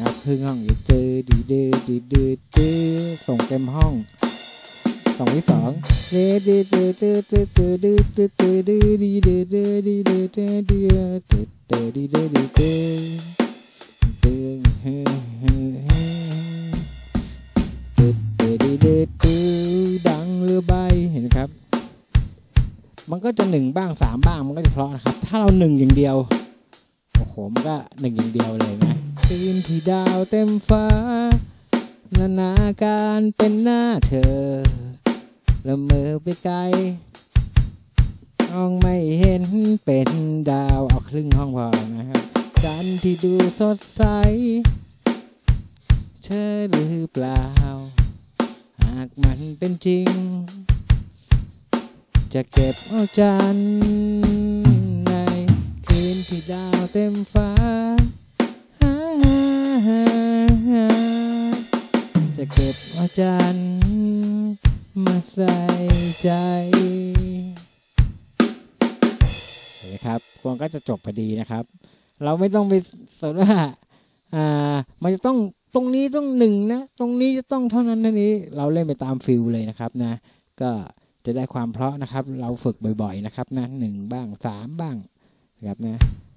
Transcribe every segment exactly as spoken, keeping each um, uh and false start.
นะครับครึ่งห้องอีกเจอดีเดดีเดดีส่งเต็มห้องสองที่สองเดดีเดดีเดดีเดดีเดดีดีเดดีดีเดดีดีเดดีเดดีเดเดเฮ้เฮ้เฮ้เดดีเดดีดังเรือใบเห็นครับมันก็จะหนึ่งบ้างสามบ้างมันก็จะเพราะนะครับถ้าเราหนึ่งอย่างเดียวโอ้โหมันก็หนึ่งอย่างเดียวเลยนะคืนที่ดาวเต็มฟ้านานาการเป็นหน้าเธอละเมอไปไกลมองไม่เห็นเป็นดาวเอาครึ่งห้องพอนะครับจันทร์ที่ดูสดใสเธอหรือเปล่าหากมันเป็นจริงจะเก็บเอาจันทร์ในคืนที่ดาวเต็มฟ้าจะเก็บเอาจันทร์มาใส่ใจนะครับพวงก็จะจบพอดีนะครับเราไม่ต้องไปสนว่าอ่ามันจะต้องตรงนี้ต้องหนึ่งนะตรงนี้จะต้องเท่านั้นนั่นนี้เราเล่นไปตามฟิลเลยนะครับนะก็จะได้ความเพราะนะครับเราฝึกบ่อยๆนะครับนะหนึ่งบ้างสามบ้างนะครับนะ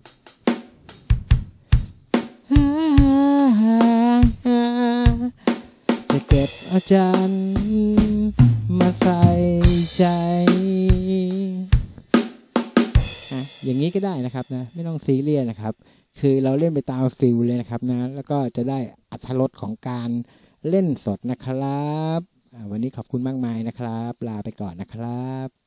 จะเก็บเอาจันทร์มาใส่ใจอย่างนี้ก็ได้นะครับนะไม่ต้องซีเรียสนะครับคือเราเล่นไปตามฟิลเลยนะครับนะแล้วก็จะได้อรรถรสของการเล่นสดนะครับวันนี้ขอบคุณมากมายนะครับลาไปก่อนนะครับ